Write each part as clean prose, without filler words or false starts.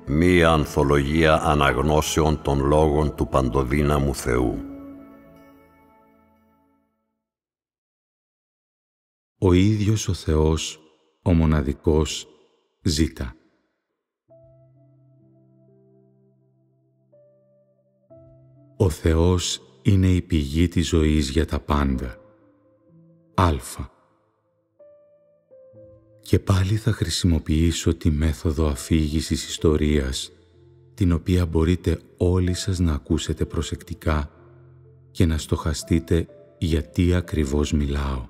μία ανθολογία αναγνώσεων των λόγων του παντοδύναμου Θεού. Ο ίδιος ο Θεός, ο μοναδικός, ζήτα. Ο Θεός είναι η πηγή της ζωής για τα πάντα. Αλφα. Και πάλι θα χρησιμοποιήσω τη μέθοδο αφήγησης ιστορίας, την οποία μπορείτε όλοι σας να ακούσετε προσεκτικά και να στοχαστείτε γιατί ακριβώς μιλάω.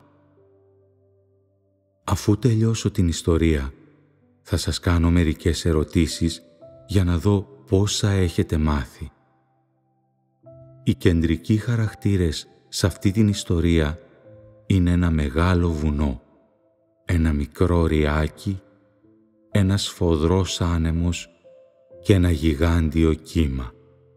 Αφού τελειώσω την ιστορία, θα σας κάνω μερικές ερωτήσεις για να δω πόσα έχετε μάθει. Οι κεντρικοί χαρακτήρες σε αυτή την ιστορία είναι ένα μεγάλο βουνό, ένα μικρό ριάκι, ένας σφοδρός άνεμος και ένα γιγάντιο κύμα.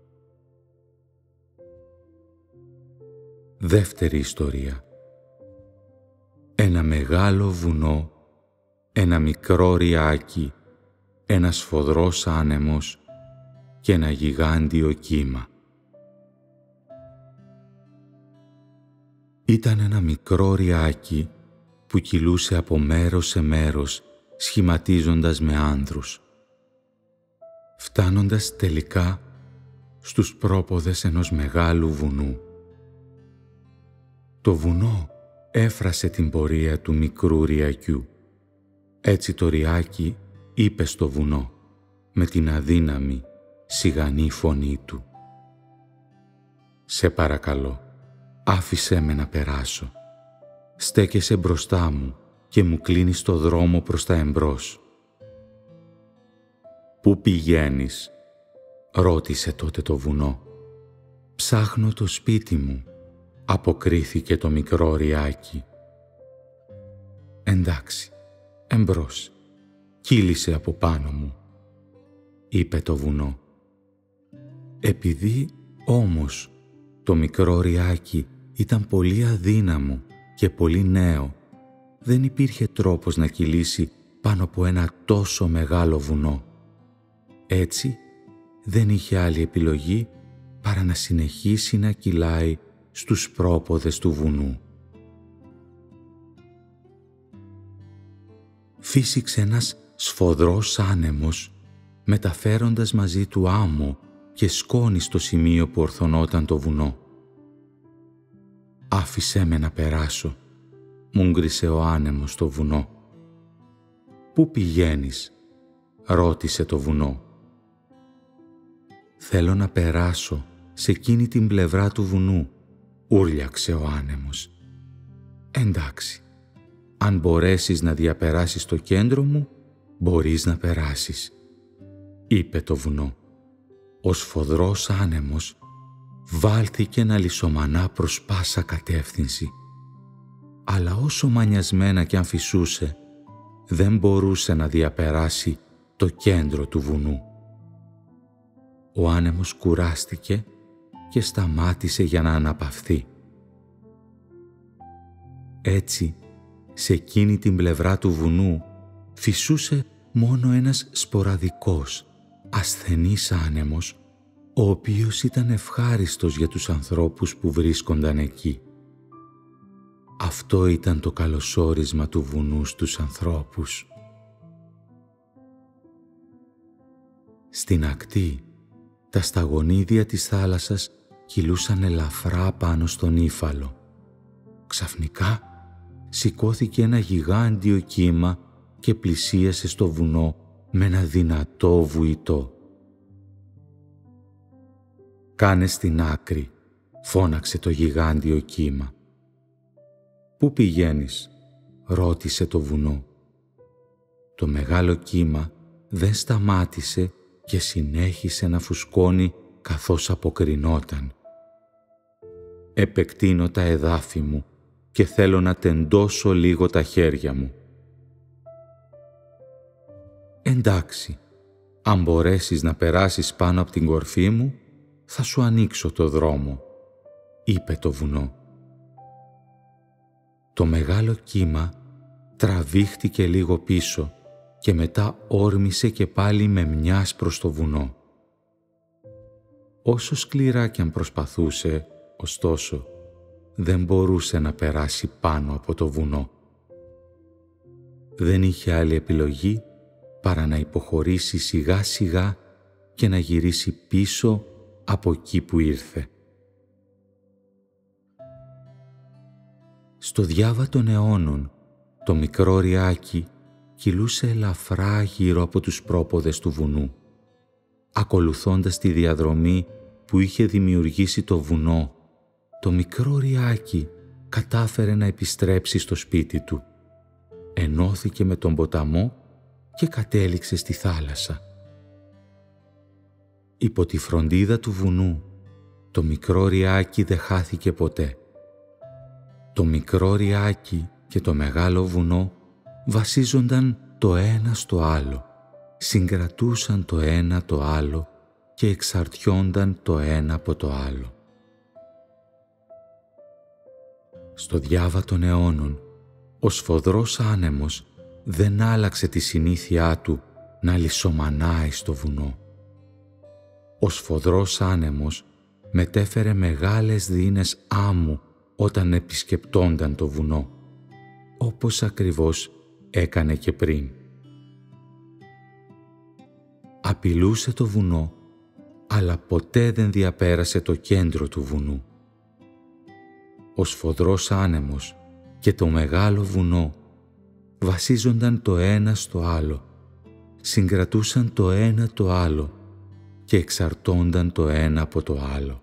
Δεύτερη ιστορία. Ένα μεγάλο βουνό, ένα μικρό ριάκι, ένας σφοδρός άνεμος και ένα γιγάντιο κύμα. Ήταν ένα μικρό ριάκι που κυλούσε από μέρος σε μέρος, σχηματίζοντας με άνδρους. Φτάνοντας τελικά στους πρόποδες ενός μεγάλου βουνού. Το βουνό έφρασε την πορεία του μικρού ριακιού. Έτσι το ριάκι είπε στο βουνό με την αδύναμη, σιγανή φωνή του. «Σε παρακαλώ, άφησέ με να περάσω. Στέκεσαι μπροστά μου και μου κλείνεις το δρόμο προς τα εμπρός». «Πού πηγαίνεις?» ρώτησε τότε το βουνό. «Ψάχνω το σπίτι μου», αποκρίθηκε το μικρό ριάκι. «Εντάξει, εμπρός, κύλησε από πάνω μου», είπε το βουνό. Επειδή όμως το μικρό ριάκι ήταν πολύ αδύναμο και πολύ νέο, δεν υπήρχε τρόπος να κυλήσει πάνω από ένα τόσο μεγάλο βουνό. Έτσι δεν είχε άλλη επιλογή παρά να συνεχίσει να κυλάει στους πρόποδες του βουνού. Φύσηξε ένας σφοδρός άνεμος, μεταφέροντας μαζί του άμμο και σκόνη στο σημείο που ορθωνόταν το βουνό. «Άφησέ με να περάσω», μούγκρισε ο άνεμος στο βουνό. «Πού πηγαίνεις?» ρώτησε το βουνό. «Θέλω να περάσω σε εκείνη την πλευρά του βουνού», ούρλιαξε ο άνεμος. «Εντάξει, αν μπορέσεις να διαπεράσεις το κέντρο μου, μπορείς να περάσεις», είπε το βουνό. Ο σφοδρός άνεμος βάλθηκε να λυσομανά προς πάσα κατεύθυνση. Αλλά όσο μανιασμένα κι αν φυσούσε, δεν μπορούσε να διαπεράσει το κέντρο του βουνού. Ο άνεμος κουράστηκε και σταμάτησε για να αναπαυθεί. Έτσι, σε εκείνη την πλευρά του βουνού φυσούσε μόνο ένας σποραδικός, ασθενής άνεμος, ο οποίος ήταν ευχάριστος για τους ανθρώπους που βρίσκονταν εκεί. Αυτό ήταν το καλωσόρισμα του βουνού στους ανθρώπους. Στην ακτή, τα σταγονίδια της θάλασσας κυλούσαν ελαφρά πάνω στον ύφαλο. Ξαφνικά σηκώθηκε ένα γιγάντιο κύμα και πλησίασε στο βουνό με ένα δυνατό βουητό. «Κάνε στην άκρη», φώναξε το γιγάντιο κύμα. «Πού πηγαίνεις?» ρώτησε το βουνό. Το μεγάλο κύμα δεν σταμάτησε και συνέχισε να φουσκώνει καθώς αποκρινόταν. «Επεκτείνω τα εδάφη μου και θέλω να τεντώσω λίγο τα χέρια μου». «Εντάξει, αν μπορέσεις να περάσεις πάνω από την κορφή μου, θα σου ανοίξω το δρόμο», είπε το βουνό. Το μεγάλο κύμα τραβήχτηκε λίγο πίσω και μετά όρμησε και πάλι με μιας προς το βουνό. Όσο σκληρά κι αν προσπαθούσε, ωστόσο, δεν μπορούσε να περάσει πάνω από το βουνό. Δεν είχε άλλη επιλογή παρά να υποχωρήσει σιγά σιγά και να γυρίσει πίσω από εκεί που ήρθε. Στο διάβα των αιώνων, το μικρό Ριάκι κυλούσε ελαφρά γύρω από τους πρόποδες του βουνού, ακολουθώντας τη διαδρομή που είχε δημιουργήσει το βουνό. Το μικρό Ριάκι κατάφερε να επιστρέψει στο σπίτι του, ενώθηκε με τον ποταμό και κατέληξε στη θάλασσα. Υπό τη φροντίδα του βουνού, το μικρό Ριάκι δεν χάθηκε ποτέ. Το μικρό Ριάκι και το μεγάλο βουνό βασίζονταν το ένα στο άλλο, συγκρατούσαν το ένα το άλλο και εξαρτιόνταν το ένα από το άλλο. Στο διάβα των αιώνων, ο σφοδρός άνεμος δεν άλλαξε τη συνήθειά του να λυσομανάει στο βουνό. Ο σφοδρός άνεμος μετέφερε μεγάλες δείνες άμμου όταν επισκεπτόνταν το βουνό, όπως ακριβώς έκανε και πριν. Απειλούσε το βουνό, αλλά ποτέ δεν διαπέρασε το κέντρο του βουνού. Ο σφοδρός άνεμος και το μεγάλο βουνό βασίζονταν το ένα στο άλλο, συγκρατούσαν το ένα το άλλο και εξαρτώνταν το ένα από το άλλο.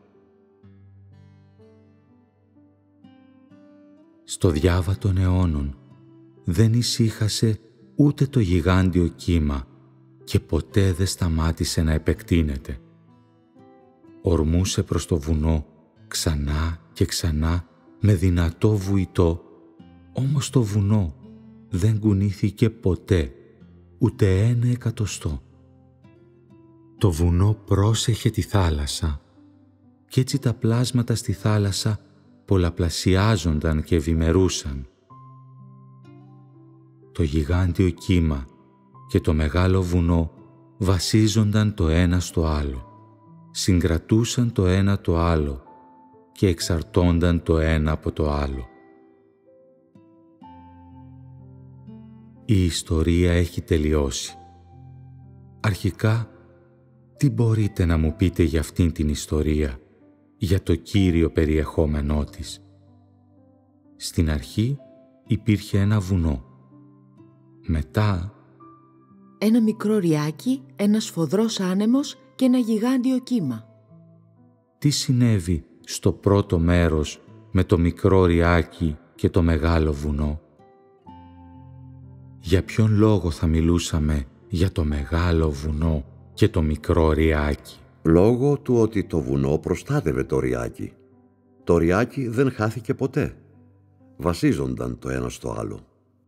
Στο διάβα των αιώνων δεν ησύχασε ούτε το γιγάντιο κύμα και ποτέ δεν σταμάτησε να επεκτείνεται. Ορμούσε προς το βουνό ξανά και ξανά με δυνατό βουητό, όμως το βουνό δεν κουνήθηκε ποτέ, ούτε ένα εκατοστό. Το βουνό πρόσεχε τη θάλασσα κι έτσι τα πλάσματα στη θάλασσα πολλαπλασιάζονταν και ευημερούσαν. Το γιγάντιο κύμα και το μεγάλο βουνό βασίζονταν το ένα στο άλλο, συγκρατούσαν το ένα το άλλο και εξαρτώνταν το ένα από το άλλο. Η ιστορία έχει τελειώσει. Αρχικά, τι μπορείτε να μου πείτε για αυτήν την ιστορία, για το κύριο περιεχόμενό της? Στην αρχή υπήρχε ένα βουνό. Μετά ένα μικρό Ριάκι, ένας σφοδρός άνεμος και ένα γιγάντιο κύμα. Τι συνέβη στο πρώτο μέρος με το μικρό Ριάκι και το μεγάλο βουνό? Για ποιον λόγο θα μιλούσαμε για το μεγάλο βουνό και το μικρό Ριάκι? Λόγω του ότι το βουνό προστάτευε το Ριάκι. Το Ριάκι δεν χάθηκε ποτέ. Βασίζονταν το ένα στο άλλο.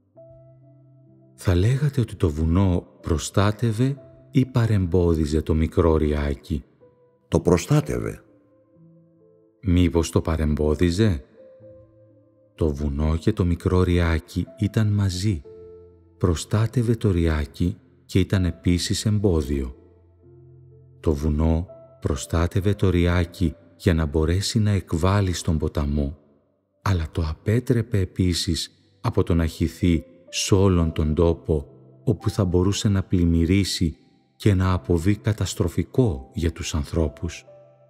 Θα λέγατε ότι το βουνό προστάτευε ή παρεμπόδιζε το μικρό Ριάκι? Το προστάτευε. Μήπως το παρεμπόδιζε? Το βουνό και το μικρό Ριάκι ήταν μαζί. Προστάτευε το Ριάκι και ήταν επίσης εμπόδιο. Το βουνό προστάτευε το Ριάκι για να μπορέσει να εκβάλει στον ποταμό, αλλά το απέτρεπε επίσης από το να χυθεί σ' όλον τον τόπο όπου θα μπορούσε να πλημμυρίσει και να αποβεί καταστροφικό για τους ανθρώπους.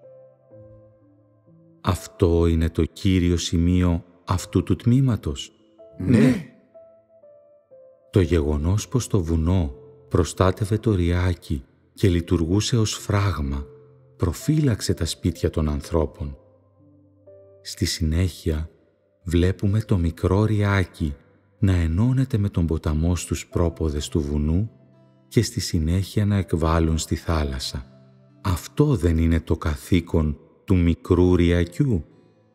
Αυτό είναι το κύριο σημείο αυτού του τμήματος. Ναι. Το γεγονός πως το βουνό προστάτευε το Ριάκι και λειτουργούσε ως φράγμα προφύλαξε τα σπίτια των ανθρώπων. Στη συνέχεια βλέπουμε το μικρό Ριάκι να ενώνεται με τον ποταμό στους πρόποδες του βουνού και στη συνέχεια να εκβάλλουν στη θάλασσα. Αυτό δεν είναι το καθήκον του μικρού Ριακιού?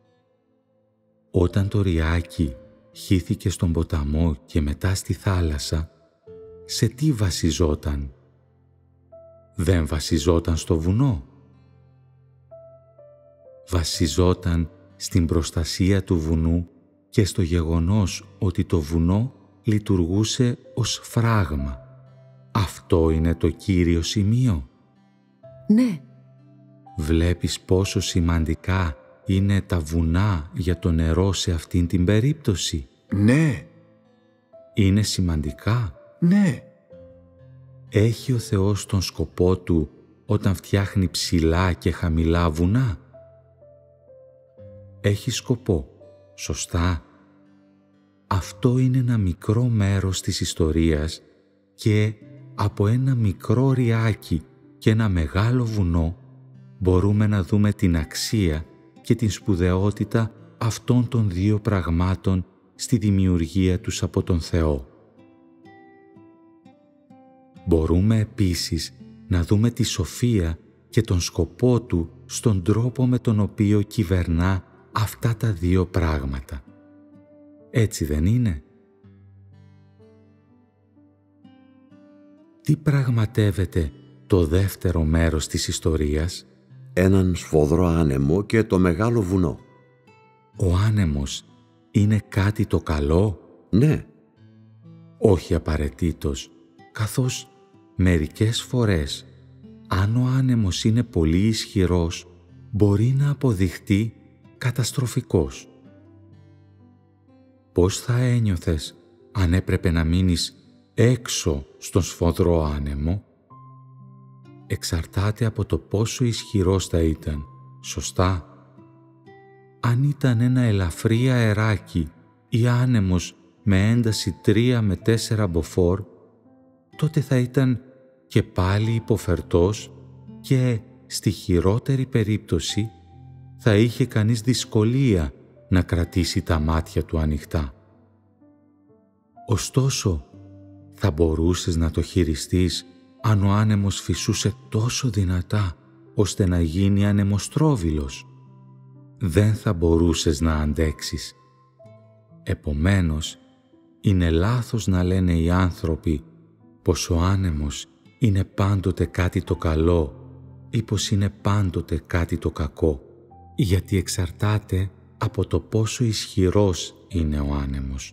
Όταν το Ριάκι χύθηκε στον ποταμό και μετά στη θάλασσα, σε τι βασιζόταν? Δεν βασιζόταν στο βουνό. Βασιζόταν στην προστασία του βουνού και στο γεγονός ότι το βουνό λειτουργούσε ως φράγμα, Αυτό είναι το κύριο σημείο. Ναι. Βλέπεις πόσο σημαντικά είναι τα βουνά για το νερό σε αυτήν την περίπτωση. Ναι. Είναι σημαντικά. Ναι. Έχει ο Θεός τον σκοπό του όταν φτιάχνει ψηλά και χαμηλά βουνά? Έχει σκοπό, σωστά. Αυτό είναι ένα μικρό μέρος της ιστορίας και από ένα μικρό ριάκι και ένα μεγάλο βουνό μπορούμε να δούμε την αξία και την σπουδαιότητα αυτών των δύο πραγμάτων στη δημιουργία τους από τον Θεό. Μπορούμε επίσης να δούμε τη σοφία και τον σκοπό του στον τρόπο με τον οποίο κυβερνά αυτά τα δύο πράγματα. Έτσι δεν είναι? Τι πραγματεύεται το δεύτερο μέρος της ιστορίας? Έναν σφοδρό άνεμο και το μεγάλο βουνό. Ο άνεμος είναι κάτι το καλό? Ναι. Όχι απαραίτητος, καθώς μερικές φορές, αν ο άνεμος είναι πολύ ισχυρός, μπορεί να αποδειχτεί καταστροφικός. Πώς θα ένιωθες αν έπρεπε να μείνεις έξω στον σφοδρό άνεμο? Εξαρτάται από το πόσο ισχυρός θα ήταν, σωστά? Αν ήταν ένα ελαφρύ αεράκι ή άνεμος με ένταση 3 με 4 μποφόρ, τότε θα ήταν και πάλι υποφερτός και στη χειρότερη περίπτωση θα είχε κανείς δυσκολία να κρατήσει τα μάτια του ανοιχτά. Ωστόσο, θα μπορούσες να το χειριστείς αν ο άνεμος φυσούσε τόσο δυνατά ώστε να γίνει ανεμοστρόβιλος? Δεν θα μπορούσες να αντέξεις. Επομένως, είναι λάθος να λένε οι άνθρωποι πως ο άνεμος είναι πάντοτε κάτι το καλό ή πως είναι πάντοτε κάτι το κακό, γιατί εξαρτάται από το πόσο ισχυρός είναι ο άνεμος.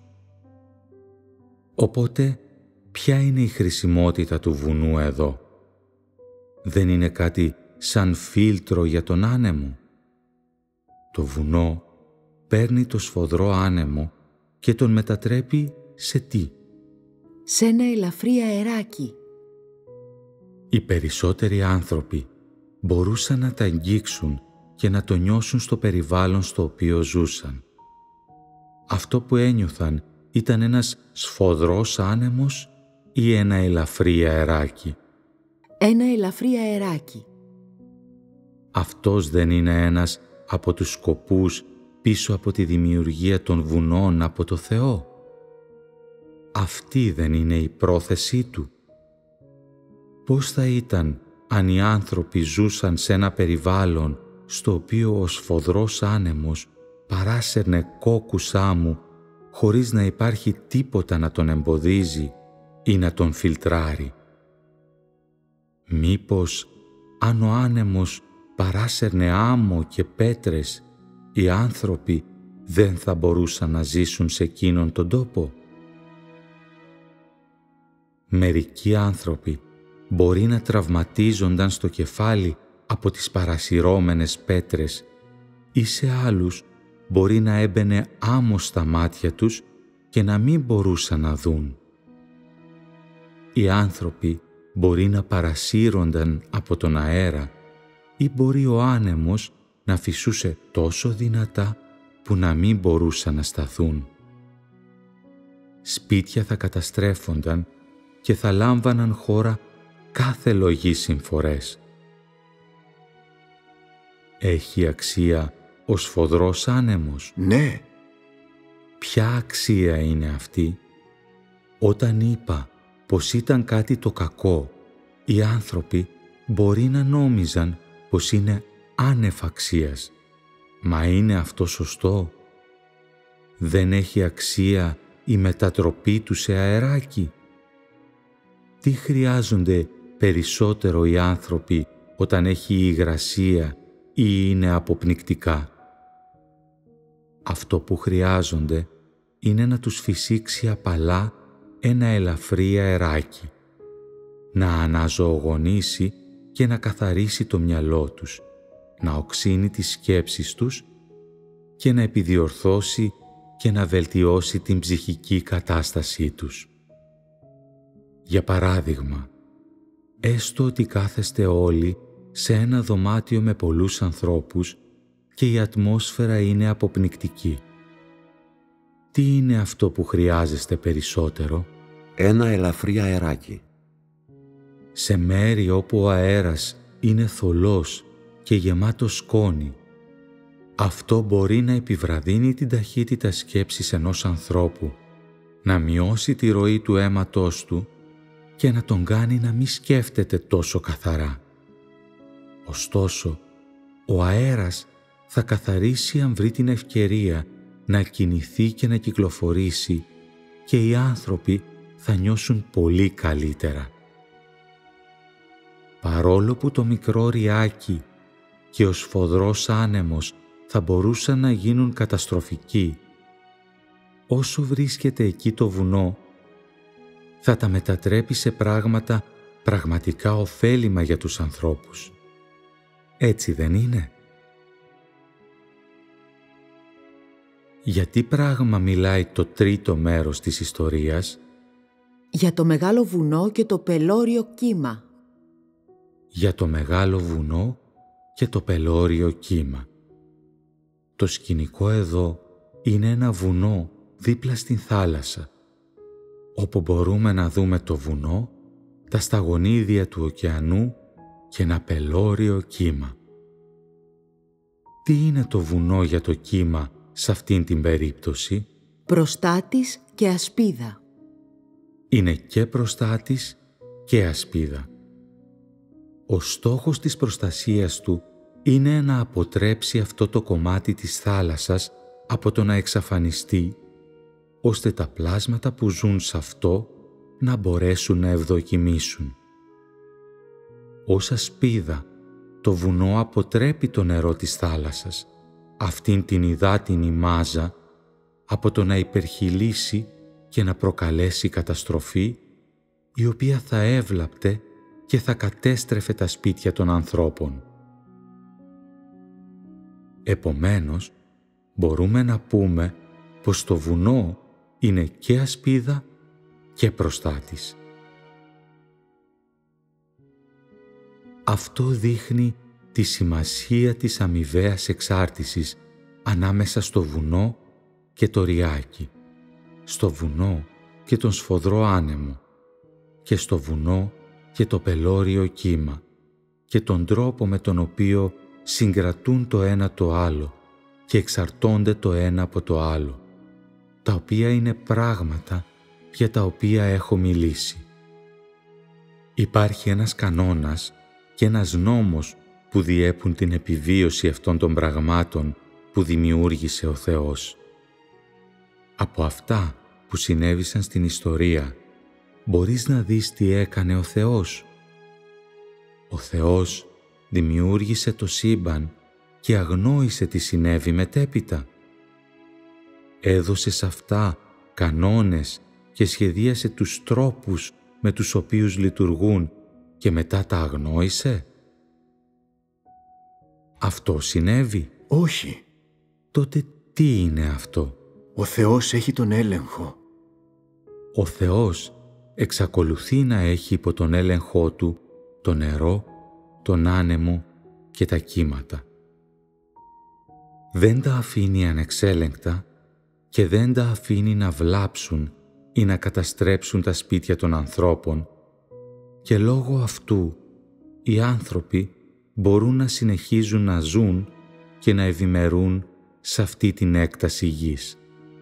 Οπότε, ποια είναι η χρησιμότητα του βουνού εδώ? Δεν είναι κάτι σαν φίλτρο για τον άνεμο? Το βουνό παίρνει το σφοδρό άνεμο και τον μετατρέπει σε τι? Σε ένα ελαφρύ αεράκι. Οι περισσότεροι άνθρωποι μπορούσαν να τα αγγίξουν και να το νιώσουν στο περιβάλλον στο οποίο ζούσαν. Αυτό που ένιωθαν ήταν ένας σφοδρός άνεμος ή ένα ελαφρύ αεράκι? Ένα ελαφρύ αεράκι. Αυτός δεν είναι ένας από τους σκοπούς πίσω από τη δημιουργία των βουνών από το Θεό? Αυτή δεν είναι η πρόθεσή του? Πώς θα ήταν αν οι άνθρωποι ζούσαν σε ένα περιβάλλον στο οποίο ο σφοδρός άνεμος παράσερνε κόκκους άμμου χωρίς να υπάρχει τίποτα να τον εμποδίζει ή να τον φιλτράρει? Μήπως αν ο άνεμος παράσερνε άμμο και πέτρες, οι άνθρωποι δεν θα μπορούσαν να ζήσουν σε εκείνον τον τόπο? Μερικοί άνθρωποι μπορεί να τραυματίζονταν στο κεφάλι από τις παρασυρώμενες πέτρες ή σε άλλους μπορεί να έμπαινε άμμο στα μάτια τους και να μην μπορούσαν να δουν. Οι άνθρωποι μπορεί να παρασύρονταν από τον αέρα ή μπορεί ο άνεμος να φυσούσε τόσο δυνατά που να μην μπορούσαν να σταθούν. Σπίτια θα καταστρέφονταν και θα λάμβαναν χώρα κάθε λογή συμφορές. Έχει αξία ο σφοδρός άνεμος? Ναι. Ποια αξία είναι αυτή? Όταν είπα πως ήταν κάτι το κακό, οι άνθρωποι μπορεί να νόμιζαν πως είναι άνευ αξίας. Μα είναι αυτό σωστό? Δεν έχει αξία η μετατροπή του σε αεράκι? Τι χρειάζονται περισσότερο οι άνθρωποι όταν έχει υγρασία ή είναι αποπνικτικά? Αυτό που χρειάζονται είναι να τους φυσήξει απαλά ένα ελαφρύ αεράκι. να αναζωογονήσει και να καθαρίσει το μυαλό τους, να οξύνει τις σκέψεις τους και να επιδιορθώσει και να βελτιώσει την ψυχική κατάστασή τους. Για παράδειγμα, έστω ότι κάθεστε όλοι σε ένα δωμάτιο με πολλούς ανθρώπους και η ατμόσφαιρα είναι αποπνικτική. Τι είναι αυτό που χρειάζεστε περισσότερο? Ένα ελαφρύ αεράκι. Σε μέρη όπου ο αέρας είναι θολός και γεμάτο σκόνη, αυτό μπορεί να επιβραδύνει την ταχύτητα σκέψης ενός ανθρώπου, να μειώσει τη ροή του αίματός του και να τον κάνει να μην σκέφτεται τόσο καθαρά. Ωστόσο, ο αέρας θα καθαρίσει αν βρει την ευκαιρία να κινηθεί και να κυκλοφορήσει και οι άνθρωποι θα νιώσουν πολύ καλύτερα. Παρόλο που το μικρό ριάκι και ο σφοδρός άνεμος θα μπορούσαν να γίνουν καταστροφικοί, όσο βρίσκεται εκεί το βουνό, θα τα μετατρέπει σε πράγματα πραγματικά ωφέλιμα για τους ανθρώπους. Έτσι δεν είναι? Για τι πράγμα μιλάει το τρίτο μέρος της ιστορίας? Για το μεγάλο βουνό και το πελώριο κύμα. Για το μεγάλο βουνό και το πελώριο κύμα. Το σκηνικό εδώ είναι ένα βουνό δίπλα στην θάλασσα, όπου μπορούμε να δούμε το βουνό, τα σταγονίδια του ωκεανού και ένα πελώριο κύμα. Τι είναι το βουνό για το κύμα σε αυτήν την περίπτωση? Προστάτης και ασπίδα. Είναι και προστάτης και ασπίδα. Ο στόχος της προστασίας του είναι να αποτρέψει αυτό το κομμάτι της θάλασσας από το να εξαφανιστεί, ώστε τα πλάσματα που ζουν σε αυτό να μπορέσουν να ευδοκιμήσουν. Ως ασπίδα, το βουνό αποτρέπει το νερό της θάλασσας, αυτήν την υδάτινη μάζα, από το να υπερχειλήσει και να προκαλέσει καταστροφή, η οποία θα έβλαπτε και θα κατέστρεφε τα σπίτια των ανθρώπων. Επομένως, μπορούμε να πούμε πως το βουνό είναι και ασπίδα και προστάτης. Αυτό δείχνει τη σημασία της αμοιβαίας εξάρτησης ανάμεσα στο βουνό και το ριάκι, στο βουνό και τον σφοδρό άνεμο και στο βουνό και το πελώριο κύμα και τον τρόπο με τον οποίο συγκρατούν το ένα το άλλο και εξαρτώνται το ένα από το άλλο, τα οποία είναι πράγματα για τα οποία έχω μιλήσει. Υπάρχει ένας κανόνας και ένας νόμος που διέπουν την επιβίωση αυτών των πραγμάτων που δημιούργησε ο Θεός. Από αυτά που συνέβησαν στην ιστορία, μπορείς να δεις τι έκανε ο Θεός. Ο Θεός δημιούργησε το σύμπαν και αγνόησε τι συνέβη μετέπειτα. Έδωσε σε αυτά κανόνες και σχεδίασε τους τρόπους με τους οποίους λειτουργούν και μετά τα αγνόησε. Αυτό συνέβη? Όχι. Τότε τι είναι αυτό? Ο Θεός έχει τον έλεγχο. Ο Θεός εξακολουθεί να έχει υπό τον έλεγχό του το νερό, τον άνεμο και τα κύματα. Δεν τα αφήνει ανεξέλεγκτα και δεν τα αφήνει να βλάψουν ή να καταστρέψουν τα σπίτια των ανθρώπων και λόγω αυτού οι άνθρωποι μπορούν να συνεχίζουν να ζουν και να ευημερούν σε αυτή την έκταση γης.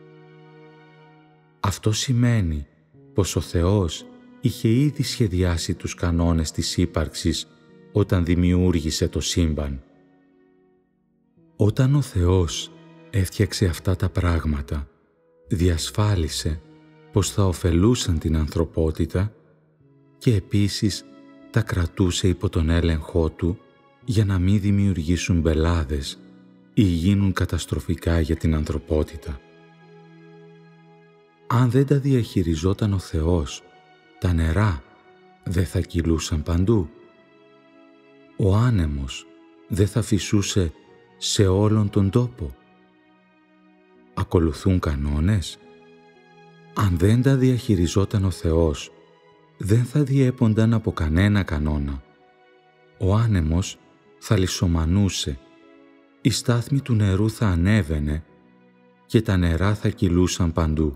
Αυτό σημαίνει πως ο Θεός είχε ήδη σχεδιάσει τους κανόνες της ύπαρξης όταν δημιούργησε το σύμπαν. Όταν ο Θεός έφτιαξε αυτά τα πράγματα, διασφάλισε πως θα ωφελούσαν την ανθρωπότητα και επίσης τα κρατούσε υπό τον έλεγχό του για να μην δημιουργήσουν μπελάδες ή γίνουν καταστροφικά για την ανθρωπότητα. Αν δεν τα διαχειριζόταν ο Θεός, τα νερά, δεν θα κυλούσαν παντού. Ο άνεμος δεν θα φυσούσε σε όλον τον τόπο. Ακολουθούν κανόνες. Αν δεν τα διαχειριζόταν ο Θεός, δεν θα διέπονταν από κανένα κανόνα. Ο άνεμος θα λυσομανούσε, η στάθμη του νερού θα ανέβαινε και τα νερά θα κυλούσαν παντού.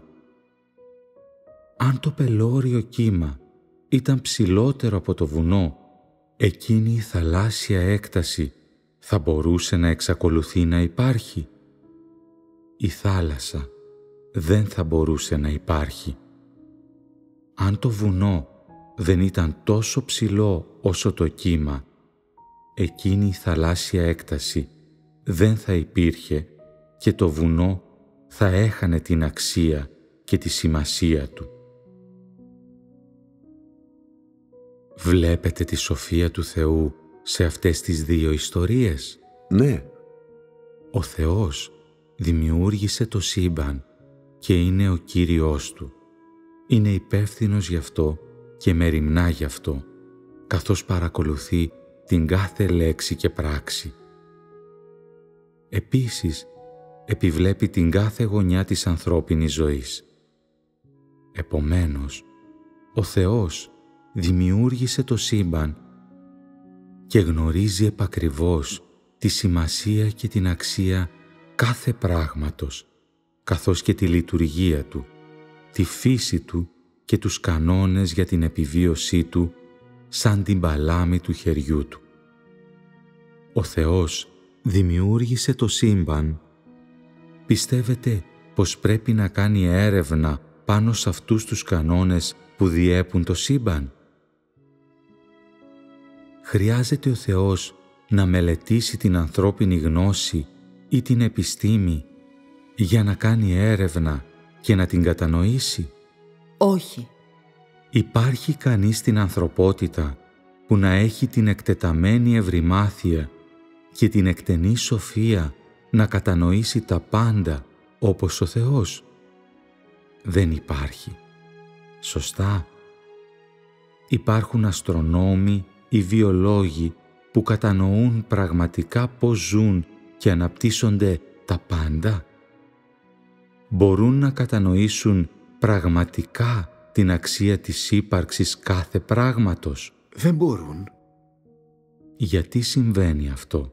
Αν το πελώριο κύμα ήταν ψηλότερο από το βουνό, εκείνη η θαλάσσια έκταση θα μπορούσε να εξακολουθεί να υπάρχει. Η θάλασσα δεν θα μπορούσε να υπάρχει. Αν το βουνό δεν ήταν τόσο ψηλό όσο το κύμα, εκείνη η θαλάσσια έκταση δεν θα υπήρχε και το βουνό θα έχανε την αξία και τη σημασία του. Βλέπετε τη σοφία του Θεού σε αυτές τις δύο ιστορίες? Ναι. Ο Θεός δημιούργησε το σύμπαν και είναι ο Κύριος του. Είναι υπεύθυνος γι' αυτό και μεριμνά γι' αυτό, καθώς παρακολουθεί την κάθε λέξη και πράξη. Επίσης, επιβλέπει την κάθε γωνιά της ανθρώπινης ζωής. Επομένως, ο Θεός δημιούργησε το σύμπαν και γνωρίζει επακριβώς τη σημασία και την αξία κάθε πράγματος, καθώς και τη λειτουργία του, τη φύση του και τους κανόνες για την επιβίωσή του σαν την παλάμη του χεριού του. Ο Θεός δημιούργησε το σύμπαν. Πιστεύετε πως πρέπει να κάνει έρευνα πάνω σε αυτούς τους κανόνες που διέπουν το σύμπαν? Χρειάζεται ο Θεός να μελετήσει την ανθρώπινη γνώση ή την επιστήμη για να κάνει έρευνα και να την κατανοήσει? Όχι. Υπάρχει κανείς στην ανθρωπότητα που να έχει την εκτεταμένη ευρυμάθεια και την εκτενή σοφία να κατανοήσει τα πάντα όπως ο Θεός? Δεν υπάρχει. Σωστά. Υπάρχουν αστρονόμοι ή βιολόγοι που κατανοούν πραγματικά πώς ζουν και αναπτύσσονται τα πάντα. Μπορούν να κατανοήσουν πραγματικά την αξία της ύπαρξης κάθε πράγματος? Δεν μπορούν. Γιατί συμβαίνει αυτό?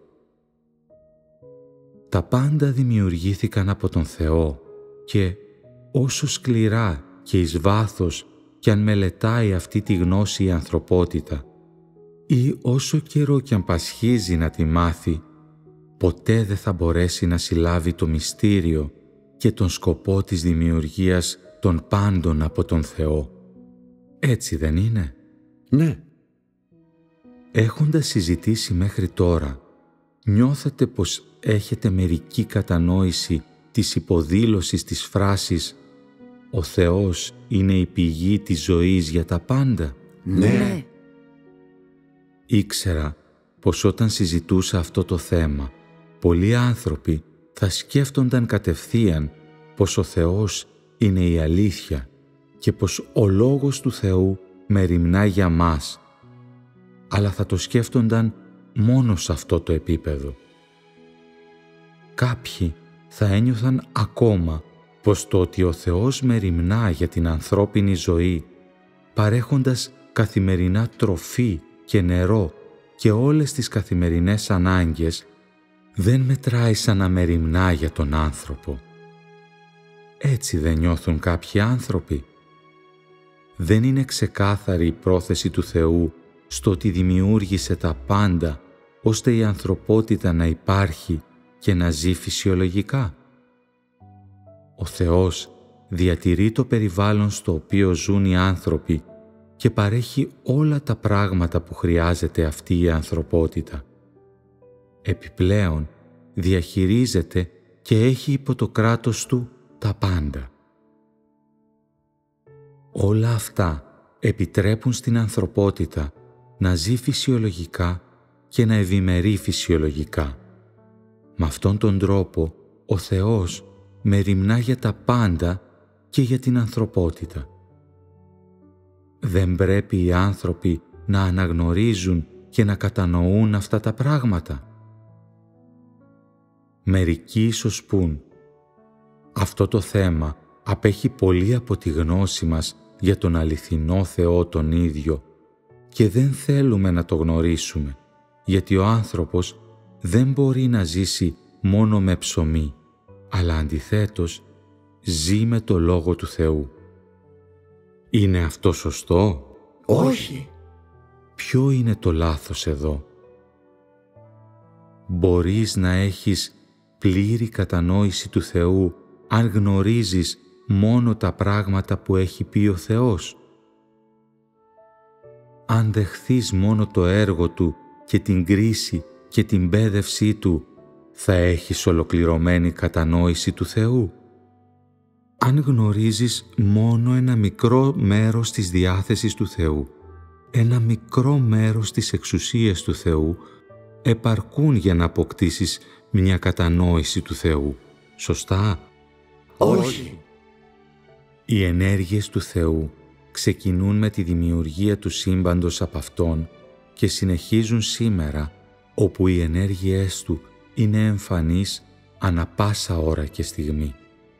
Τα πάντα δημιουργήθηκαν από τον Θεό και όσο σκληρά και εις βάθος κι αν μελετάει αυτή τη γνώση η ανθρωπότητα ή όσο καιρό κι αν πασχίζει να τη μάθει, ποτέ δεν θα μπορέσει να συλλάβει το μυστήριο και τον σκοπό της δημιουργίας των πάντων από τον Θεό. Έτσι δεν είναι? Ναι. Έχοντας συζητήσει μέχρι τώρα, νιώθετε πως έχετε μερική κατανόηση της υποδήλωσης της φράσης «Ο Θεός είναι η πηγή της ζωής για τα πάντα»? Ναι. Ήξερα πως όταν συζητούσα αυτό το θέμα, πολλοί άνθρωποι θα σκέφτονταν κατευθείαν πως ο Θεός είναι η αλήθεια και πως ο Λόγος του Θεού μεριμνά για μας, αλλά θα το σκέφτονταν μόνο σε αυτό το επίπεδο. Κάποιοι θα ένιωθαν ακόμα πως το ότι ο Θεός μεριμνά για την ανθρώπινη ζωή, παρέχοντας καθημερινά τροφή και νερό και όλες τις καθημερινές ανάγκες, δεν μετράει σαν να μεριμνά για τον άνθρωπο. Έτσι δεν νιώθουν κάποιοι άνθρωποι? Δεν είναι ξεκάθαρη η πρόθεση του Θεού στο ότι δημιούργησε τα πάντα ώστε η ανθρωπότητα να υπάρχει και να ζει φυσιολογικά? Ο Θεός διατηρεί το περιβάλλον στο οποίο ζουν οι άνθρωποι και παρέχει όλα τα πράγματα που χρειάζεται αυτή η ανθρωπότητα. Επιπλέον, διαχειρίζεται και έχει υπό το κράτος του τα πάντα. Όλα αυτά επιτρέπουν στην ανθρωπότητα να ζει φυσιολογικά και να ευημερεί φυσιολογικά. Με αυτόν τον τρόπο, ο Θεός μεριμνά για τα πάντα και για την ανθρωπότητα. δεν πρέπει οι άνθρωποι να αναγνωρίζουν και να κατανοούν αυτά τα πράγματα? Μερικοί ίσως πουν, αυτό το θέμα απέχει πολύ από τη γνώση μας για τον αληθινό Θεό τον ίδιο και δεν θέλουμε να το γνωρίσουμε, γιατί ο άνθρωπος δεν μπορεί να ζήσει μόνο με ψωμί, αλλά αντιθέτως ζει με το Λόγο του Θεού. Είναι αυτό σωστό? Όχι. Ποιο είναι το λάθος εδώ? Μπορείς να έχεις πλήρη κατανόηση του Θεού αν γνωρίζεις μόνο τα πράγματα που έχει πει ο Θεός? Αν δεχθείς μόνο το έργο Του και την κρίση και την παίδευσή Του, θα έχεις ολοκληρωμένη κατανόηση του Θεού. Αν γνωρίζεις μόνο ένα μικρό μέρος της διάθεσης του Θεού, ένα μικρό μέρος της εξουσίας του Θεού, επαρκούν για να αποκτήσεις μια κατανόηση του Θεού. Σωστά? Όχι. Οι ενέργειες του Θεού ξεκινούν με τη δημιουργία του σύμπαντος από Αυτόν και συνεχίζουν σήμερα, όπου οι ενέργειές Του είναι εμφανείς ανα πάσα ώρα και στιγμή.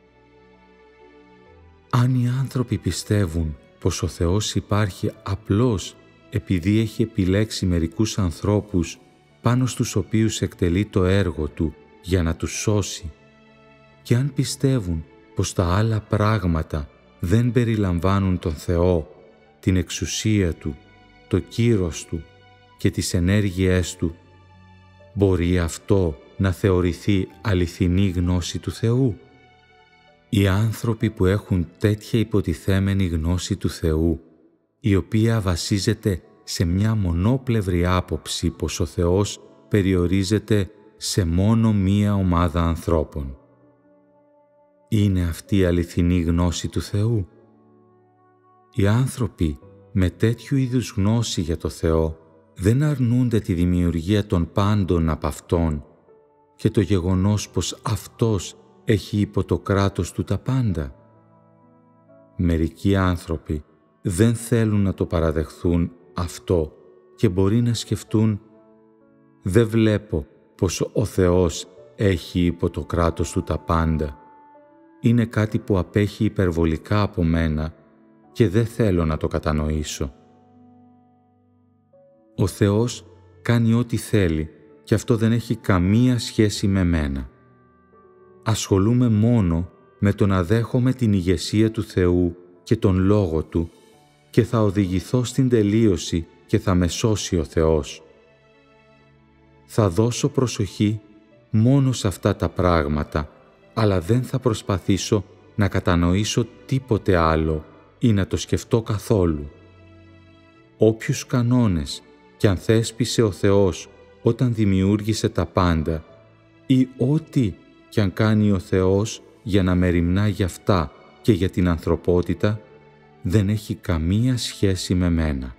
Αν οι άνθρωποι πιστεύουν πως ο Θεός υπάρχει απλώς επειδή έχει επιλέξει μερικούς ανθρώπους πάνω στους οποίους εκτελεί το έργο Του για να τους σώσει, και αν πιστεύουν πως τα άλλα πράγματα δεν περιλαμβάνουν τον Θεό, την εξουσία Του, το κύρος Του και τις ενέργειές Του, μπορεί αυτό να θεωρηθεί αληθινή γνώση του Θεού? Οι άνθρωποι που έχουν τέτοια υποτιθέμενη γνώση του Θεού, η οποία βασίζεται σε μια μονόπλευρη άποψη πως ο Θεός περιορίζεται σε μόνο μία ομάδα ανθρώπων. Είναι αυτή η αληθινή γνώση του Θεού? Οι άνθρωποι με τέτοιου είδους γνώση για το Θεό δεν αρνούνται τη δημιουργία των πάντων από Αυτόν και το γεγονός πως Αυτός έχει υπό το κράτος Του τα πάντα. Μερικοί άνθρωποι δεν θέλουν να το παραδεχθούν αυτό και μπορεί να σκεφτούν «Δεν βλέπω πως ο Θεός έχει υπό το κράτος Του τα πάντα. Είναι κάτι που απέχει υπερβολικά από μένα και δεν θέλω να το κατανοήσω». Ο Θεός κάνει ό,τι θέλει και αυτό δεν έχει καμία σχέση με μένα. Ασχολούμαι μόνο με το να δέχομαι την ηγεσία του Θεού και τον Λόγο Του και θα οδηγηθώ στην τελείωση και θα με σώσει ο Θεός. Θα δώσω προσοχή μόνο σε αυτά τα πράγματα, αλλά δεν θα προσπαθήσω να κατανοήσω τίποτε άλλο ή να το σκεφτώ καθόλου. Όποιους κανόνες κι αν θέσπισε ο Θεός όταν δημιούργησε τα πάντα ή ό,τι κι αν κάνει ο Θεός για να μεριμνά για αυτά και για την ανθρωπότητα, δεν έχει καμία σχέση με μένα.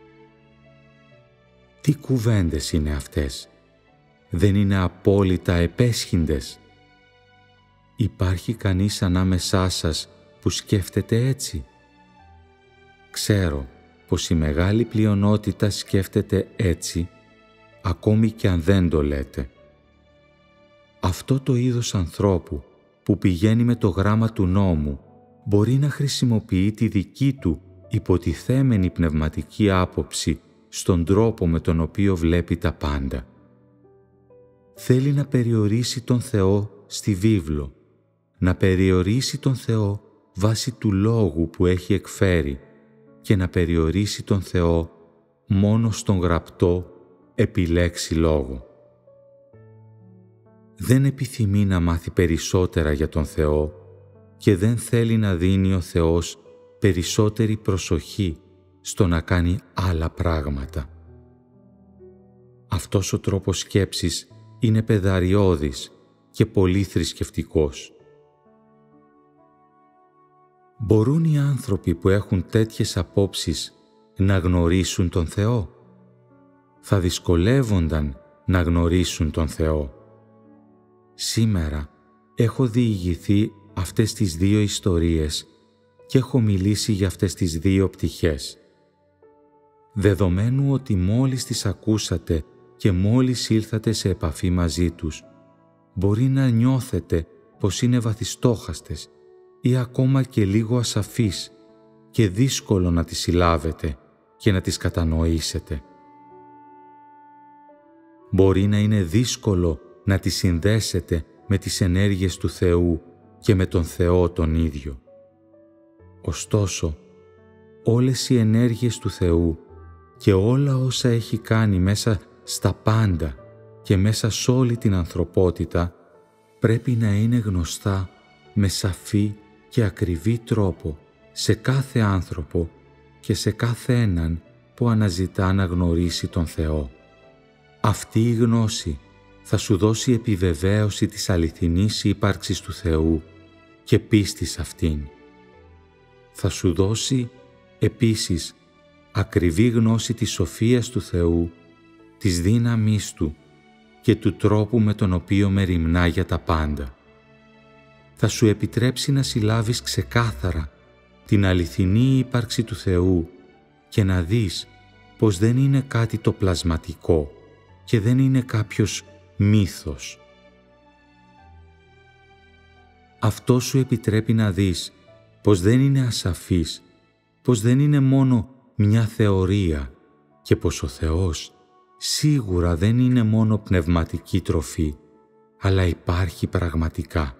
Τι κουβέντες είναι αυτές? Δεν είναι απόλυτα επέσχυντες? Υπάρχει κανείς ανάμεσά σας που σκέφτεται έτσι? Ξέρω πως η μεγάλη πλειονότητα σκέφτεται έτσι, ακόμη και αν δεν το λέτε. Αυτό το είδος ανθρώπου που πηγαίνει με το γράμμα του νόμου μπορεί να χρησιμοποιεί τη δική του υποτιθέμενη πνευματική άποψη στον τρόπο με τον οποίο βλέπει τα πάντα. Θέλει να περιορίσει τον Θεό στη βίβλο, να περιορίσει τον Θεό βάσει του λόγου που έχει εκφέρει και να περιορίσει τον Θεό μόνο στον γραπτό επιλέξει λόγο. Δεν επιθυμεί να μάθει περισσότερα για τον Θεό και δεν θέλει να δίνει ο Θεός περισσότερη προσοχή στο να κάνει άλλα πράγματα. Αυτός ο τρόπος σκέψης είναι παιδαριώδης και πολύ θρησκευτικός. Μπορούν οι άνθρωποι που έχουν τέτοιες απόψεις να γνωρίσουν τον Θεό? Θα δυσκολεύονταν να γνωρίσουν τον Θεό. Σήμερα έχω διηγηθεί αυτές τις δύο ιστορίες και έχω μιλήσει για αυτές τις δύο πτυχές. δεδομένου ότι μόλις τις ακούσατε και μόλις ήλθατε σε επαφή μαζί τους, μπορεί να νιώθετε πως είναι βαθιστόχαστες ή ακόμα και λίγο ασαφείς και δύσκολο να τις συλλάβετε και να τις κατανοήσετε. Μπορεί να είναι δύσκολο να τις συνδέσετε με τις ενέργειες του Θεού και με τον Θεό τον ίδιο. Ωστόσο, όλες οι ενέργειες του Θεού και όλα όσα έχει κάνει μέσα στα πάντα και μέσα σ' όλη την ανθρωπότητα πρέπει να είναι γνωστά με σαφή και ακριβή τρόπο σε κάθε άνθρωπο και σε κάθε έναν που αναζητά να γνωρίσει τον Θεό. Αυτή η γνώση θα σου δώσει επιβεβαίωση της αληθινής ύπαρξης του Θεού και πίστη σε Αυτήν. Θα σου δώσει επίσης ακριβή γνώση της σοφίας του Θεού, της δύναμής Του και του τρόπου με τον οποίο μεριμνά για τα πάντα. Θα σου επιτρέψει να συλλάβεις ξεκάθαρα την αληθινή ύπαρξη του Θεού και να δεις πως δεν είναι κάτι το πλασματικό και δεν είναι κάποιος μύθος. Αυτό σου επιτρέπει να δεις πως δεν είναι ασαφής, πως δεν είναι μόνο μια θεωρία και πως ο Θεός σίγουρα δεν είναι μόνο πνευματική τροφή, αλλά υπάρχει πραγματικά.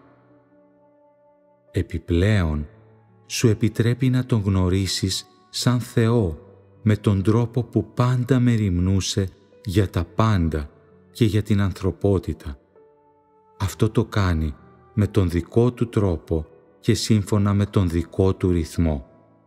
Επιπλέον, σου επιτρέπει να τον γνωρίσεις σαν Θεό με τον τρόπο που πάντα μεριμνούσε για τα πάντα και για την ανθρωπότητα. Αυτό το κάνει με τον δικό του τρόπο και σύμφωνα με τον δικό του ρυθμό.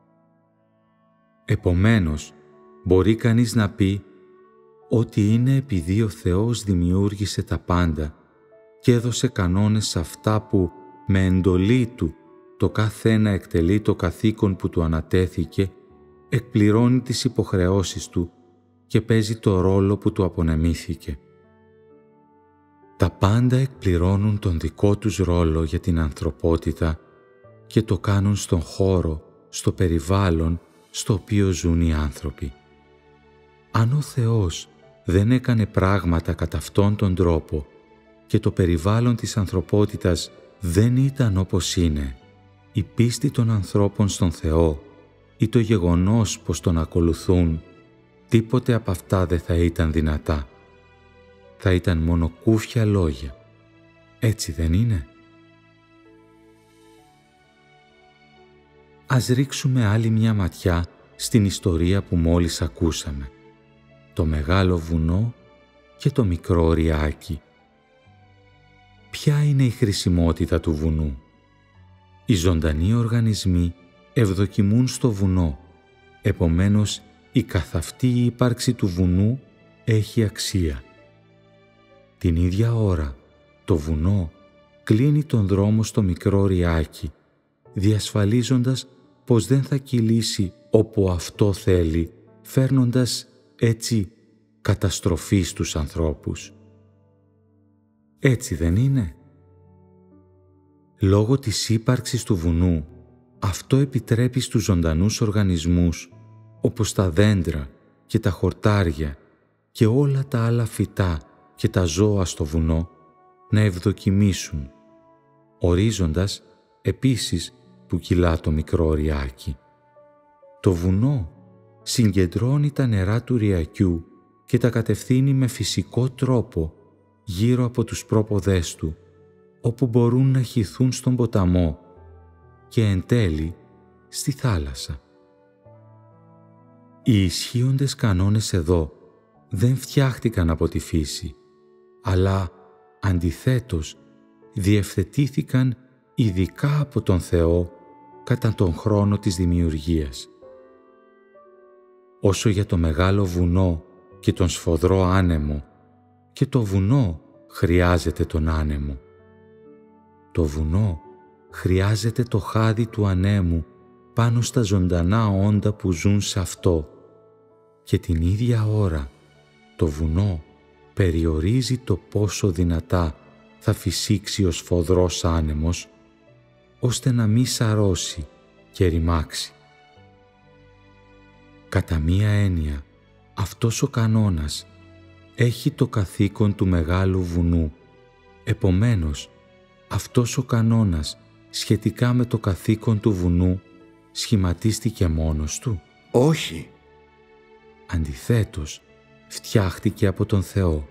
Επομένως, μπορεί κανείς να πει ότι είναι επειδή ο Θεός δημιούργησε τα πάντα και έδωσε κανόνες σε αυτά που με εντολή Του το καθένα εκτελεί το καθήκον που του ανατέθηκε, εκπληρώνει τις υποχρεώσεις Του και παίζει το ρόλο που του απονεμήθηκε. Τα πάντα εκπληρώνουν τον δικό τους ρόλο για την ανθρωπότητα και το κάνουν στον χώρο, στο περιβάλλον στο οποίο ζουν οι άνθρωποι. Αν ο Θεός δεν έκανε πράγματα κατά αυτόν τον τρόπο και το περιβάλλον της ανθρωπότητας δεν ήταν όπως είναι, η πίστη των ανθρώπων στον Θεό ή το γεγονός πως τον ακολουθούν, τίποτε από αυτά δεν θα ήταν δυνατά. Θα ήταν μόνο κούφια λόγια. Έτσι δεν είναι? Ας ρίξουμε άλλη μια ματιά στην ιστορία που μόλις ακούσαμε. Το μεγάλο βουνό και το μικρό ριάκι. Ποια είναι η χρησιμότητα του βουνού? Οι ζωντανοί οργανισμοί ευδοκιμούν στο βουνό, επομένως η καθ' αυτή η ύπαρξη του βουνού έχει αξία. Την ίδια ώρα το βουνό κλείνει τον δρόμο στο μικρό ριάκι, διασφαλίζοντας πως δεν θα κυλήσει όπου αυτό θέλει, φέρνοντας έτσι καταστροφή στους ανθρώπους. Έτσι δεν είναι? Λόγω της ύπαρξης του βουνού, αυτό επιτρέπει στους ζωντανούς οργανισμούς, όπως τα δέντρα και τα χορτάρια και όλα τα άλλα φυτά και τα ζώα στο βουνό, να ευδοκιμήσουν, ορίζοντας επίσης που κυλά το μικρό ριάκι. Το βουνό συγκεντρώνει τα νερά του ριακιού και τα κατευθύνει με φυσικό τρόπο γύρω από τους πρόποδές του, όπου μπορούν να χυθούν στον ποταμό και εν τέλει στη θάλασσα. Οι ισχύοντες κανόνες εδώ δεν φτιάχτηκαν από τη φύση, αλλά αντιθέτως διευθετήθηκαν ειδικά από τον Θεό κατά τον χρόνο της δημιουργίας. Όσο για το μεγάλο βουνό και τον σφοδρό άνεμο, και το βουνό χρειάζεται τον άνεμο. Το βουνό χρειάζεται το χάδι του ανέμου πάνω στα ζωντανά όντα που ζουν σε αυτό και την ίδια ώρα το βουνό περιορίζει το πόσο δυνατά θα φυσήξει ο σφοδρός άνεμος ώστε να μη σαρώσει και ρημάξει. Κατά μία έννοια, αυτός ο κανόνας έχει το καθήκον του μεγάλου βουνού. Επομένως, αυτός ο κανόνας σχετικά με το καθήκον του βουνού σχηματίστηκε μόνος του? Όχι. Αντιθέτως, φτιάχτηκε από τον Θεό.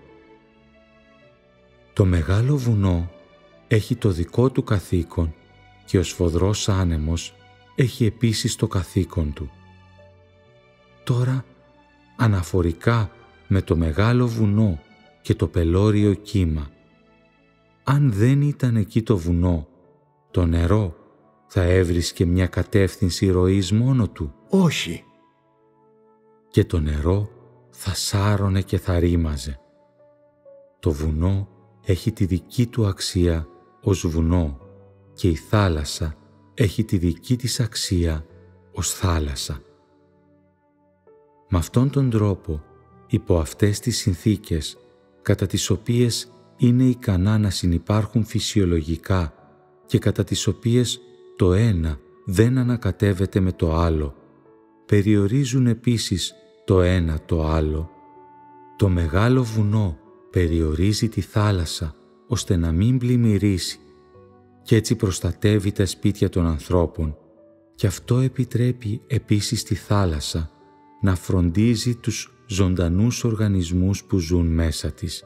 Το μεγάλο βουνό έχει το δικό του καθήκον και ο σφοδρός άνεμος έχει επίσης το καθήκον του. Τώρα, αναφορικά με το μεγάλο βουνό και το πελώριο κύμα, αν δεν ήταν εκεί το βουνό, το νερό θα έβρισκε μια κατεύθυνση ροής μόνο του? Όχι. Και το νερό θα σάρωνε και θα ρήμαζε. Το βουνό έχει τη δική του αξία ως βουνό και η θάλασσα έχει τη δική της αξία ως θάλασσα. Με αυτόν τον τρόπο, υπό αυτές τις συνθήκες, κατά τις οποίες είναι ικανά να συνυπάρχουν φυσιολογικά και κατά τις οποίες το ένα δεν ανακατεύεται με το άλλο, περιορίζουν επίσης το ένα το άλλο. Το μεγάλο βουνό περιορίζει τη θάλασσα ώστε να μην πλημμυρίσει και έτσι προστατεύει τα σπίτια των ανθρώπων, και αυτό επιτρέπει επίσης τη θάλασσα να φροντίζει τους ζωντανούς οργανισμούς που ζουν μέσα της.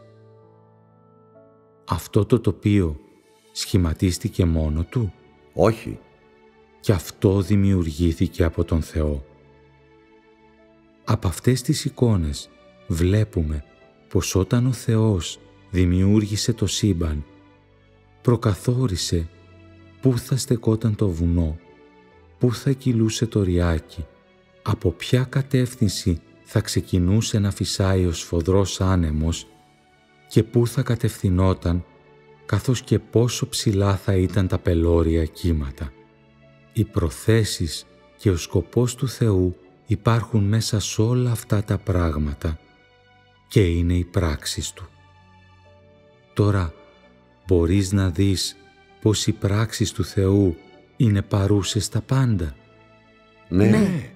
Αυτό το τοπίο σχηματίστηκε μόνο του? Όχι. Και αυτό δημιουργήθηκε από τον Θεό. Από αυτές τις εικόνες βλέπουμε πως όταν ο Θεός δημιούργησε το σύμπαν, προκαθόρισε πού θα στεκόταν το βουνό, πού θα κυλούσε το ριάκι, από ποια κατεύθυνση θα ξεκινούσε να φυσάει ο σφοδρός άνεμος και πού θα κατευθυνόταν, καθώς και πόσο ψηλά θα ήταν τα πελώρια κύματα. Οι προθέσεις και ο σκοπός του Θεού υπάρχουν μέσα σε όλα αυτά τα πράγματα και είναι οι πράξεις Του. Τώρα μπορείς να δεις πως οι πράξεις του Θεού είναι παρούσες στα πάντα? Ναι.